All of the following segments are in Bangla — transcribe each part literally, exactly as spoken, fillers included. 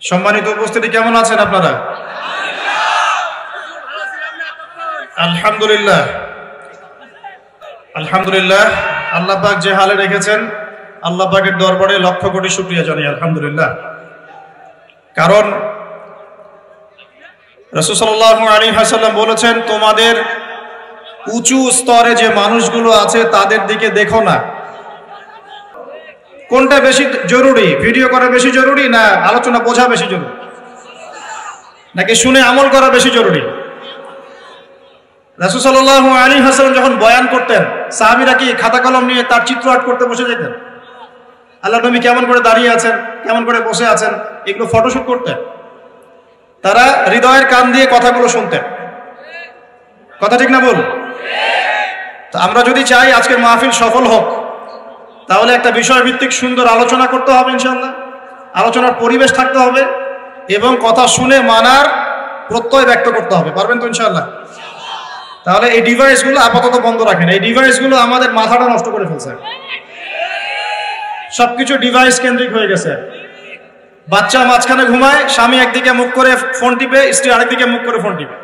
সম্মানিত উপস্থিতি, কেমন আছেন আপনারা? আলহামদুলিল্লাহ আলহামদুলিল্লাহ আল্লাহ পাক যে হালে রেখেছেন, আল্লাহ পাকের দরবারে লক্ষ কোটি শুকরিয়া জানাই আলহামদুলিল্লাহ। কারণ রাসূল সাল্লাল্লাহু আলাইহি ওয়াসাল্লাম বলেছেন, তোমাদের উঁচু স্তরে যে মানুষগুলো আছে তাদের দিকে দেখো না। কোনটা বেশি জরুরি? ভিডিও করা বেশি জরুরি, না আলোচনা বোঝা বেশি জরুরি, নাকি শুনে আমল করা বেশি জরুরি? রাসূল সাল্লাল্লাহু আলাইহি ওয়াসাল্লাম যখন বয়ান করতেন, সাহাবীরা কি খাতা কলম নিয়ে তার চিত্র আর্ট করতে বসে যেতেন? আল্লাহ নবী কেমন করে দাঁড়িয়ে আছেন, কেমন করে বসে আছেন, এগুলো ফটোশুট করতেন? তারা হৃদয়ের কান দিয়ে কথাগুলো শুনতেন। কথা ঠিক না বল? তো আমরা যদি চাই আজকের মাহফিল সফল হোক, তাহলে একটা বিষয়ভিত্তিক সুন্দর আলোচনা করতে হবে ইনশাআল্লাহ। আলোচনার পরিবেশ থাকতে হবে এবং কথা শুনে মানার প্রত্যয় ব্যক্ত করতে হবে। পারবেন তো ইনশাআল্লাহ? তাহলে এই ডিভাইসগুলো আপাতত বন্ধ রাখেন। এই ডিভাইসগুলো আমাদের মাথাটা নষ্ট করে ফেলছে। সবকিছু ডিভাইস কেন্দ্রিক হয়ে গেছে। বাচ্চা মাঝখানে ঘুমায়, স্বামী একদিকে মুখ করে ফোন টিপে, স্ত্রী আরেকদিকে মুখ করে ফোন টিপে।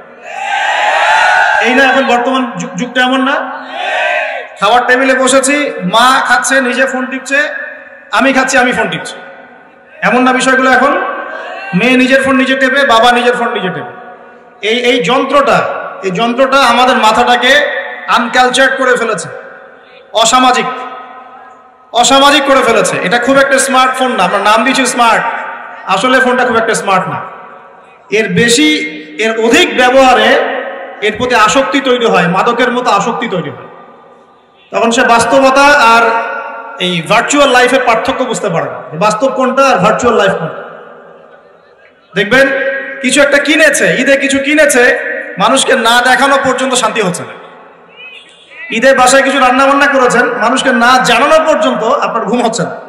এই না এখন বর্তমান যুগটা এমন না? খাবার টেবিলে বসেছি, মা খাচ্ছে নিজে ফোন টিপছে, আমি খাচ্ছি আমি ফোন টিপছি। এমন না বিষয়গুলো এখন? মেয়ে নিজের ফোন নিজে টেপে, বাবা নিজের ফোন নিজে টেপে। এই এই যন্ত্রটা এই যন্ত্রটা আমাদের মাথাটাকে আনকালচার্ড করে ফেলেছে, অসামাজিক অসামাজিক করে ফেলেছে। এটা খুব একটা স্মার্টফোন না, আমরা নাম দিচ্ছি স্মার্ট, আসলে ফোনটা খুব একটা স্মার্ট না। এর বেশি এর অধিক ব্যবহারে এর প্রতি আসক্তি তৈরি হয়, মাদকের মতো আসক্তি তৈরি হয়। তখন সে বাস্তবতা আর এই ভার্চুয়াল লাইফের পার্থক্য বুঝতে পারে না, বাস্তব কোনটা আর ভার্চুয়াল লাইফ কোনটা। দেখবেন কিছু একটা কিনেছে, ঈদে কিছু কিনেছে, মানুষকে না দেখানো পর্যন্ত শান্তি হচ্ছে না। ঈদে বাসায় কিছু রান্না বান্না করেছেন, মানুষকে না জানানো পর্যন্ত আপনার ঘুম হচ্ছে না।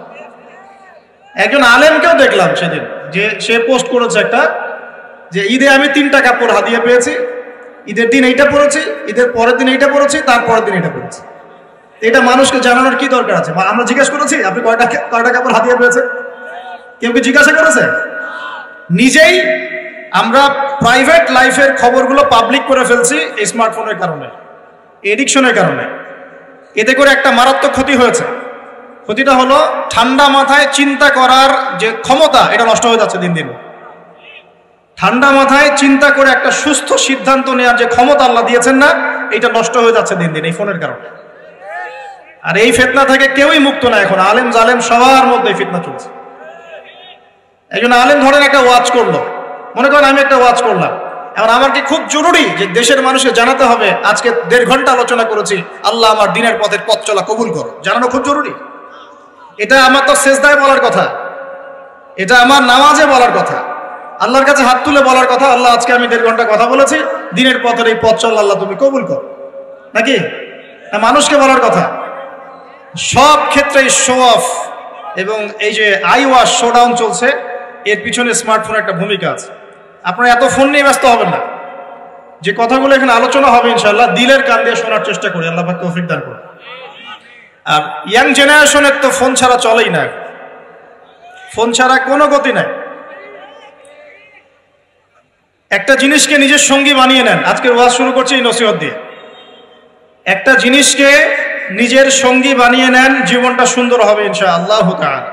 একজন আলেমকেও দেখলাম সেদিন, যে সে পোস্ট করেছে একটা, যে ঈদে আমি তিনটা কাপড় হাদিয়া পেয়েছি, ঈদের দিন এইটা পরেছি, ঈদের পরের দিন এইটা পরেছি, তারপরের দিন এইটা পরেছি। এটা মানুষকে জানানোর কি দরকার আছে? আমরা জিজ্ঞেস করেছি আপনি কয়টা কয়টা কাপড় হাদিয়া পেয়েছেন? কেউ কি জিজ্ঞাসা করেছে? নিজেই আমরা প্রাইভেট লাইফের খবরগুলো পাবলিক করে ফেলছি এই স্মার্টফোনের কারণে, এডিকশনের কারণে। এতে করে একটা মারাত্মক ক্ষতি হয়েছে। ক্ষতিটা হলো ঠান্ডা মাথায় চিন্তা করার যে ক্ষমতা, এটা নষ্ট হয়ে যাচ্ছে দিন দিন। ঠান্ডা মাথায় চিন্তা করে একটা সুস্থ সিদ্ধান্ত নেওয়ার যে ক্ষমতা আল্লাহ দিয়েছেন না, এটা নষ্ট হয়ে যাচ্ছে দিন দিন এই ফোনের কারণে। আর এই ফিতনা থেকে কেউই মুক্ত না এখন, আলেম জালেম সবার মধ্যে ফিতনা চলছে। একজন আলেম ধরেন একটা ওয়াজ করলো, মনে করেন আমি একটা ওয়াজ করলাম, এখন আমার কি খুব জরুরি যে দেশের মানুষকে জানাতে হবে আজকে দেড় ঘন্টা আলোচনা করেছি, আল্লাহ আমার দিনের পথের পথ চলা কবুল করো, জানানো খুব জরুরি? এটা আমার তো সেজদায় বলার কথা, এটা আমার নামাজে বলার কথা, আল্লাহর কাছে হাত তুলে বলার কথা, আল্লাহ আজকে আমি দেড় ঘন্টা কথা বলেছি, দিনের পথের এই পথ চল আল্লাহ তুমি কবুল করো, নাকি? মানুষকে বলার কথা। সব ক্ষেত্রে শো অফ এবং এই যে আই ওয়াশ শোডাউন চলছে, এর পিছনে স্মার্টফোনের একটা ভূমিকা আছে। আপনারা এত ফোন নিয়ে ব্যস্ত হবেন না। যে কথাগুলো এখানে আলোচনা হবে ইনশাআল্লাহ দিলের কান দিয়ে শোনার চেষ্টা করি, আল্লাহ পাক তৌফিক দান করুন। আর ইয়াং জেনারেশনের তো ফোন ছাড়া চলেই না, ফোন ছাড়া কোনো গতি নাই। একটা জিনিসকে নিজের সঙ্গী বানিয়ে নেন। আজকের ওয়াজ শুরু করছি এই নসিহত দিয়ে। একটা জিনিসকে নিজের সঙ্গী বানিয়ে নেন, জীবনটা সুন্দর হবে ইনশাআল্লাহ তাআলা।